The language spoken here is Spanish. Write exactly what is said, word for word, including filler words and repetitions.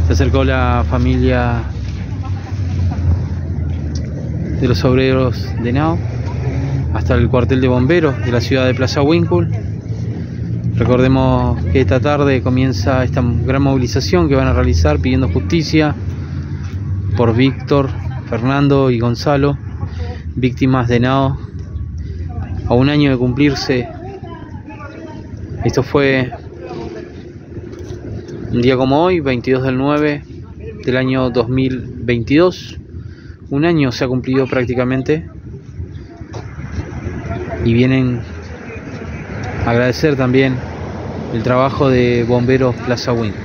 Se acercó la familia de los obreros de Henao hasta el cuartel de bomberos de la ciudad de Plaza Huíncul. Recordemos que esta tarde comienza esta gran movilización que van a realizar pidiendo justicia por Víctor, Fernando y Gonzalo, víctimas de Henao, a un año de cumplirse. Esto fue un día como hoy, veintidós del nueve del año dos mil veintidós. Un año se ha cumplido prácticamente y vienen a agradecer también el trabajo de Bomberos Plaza Huíncul.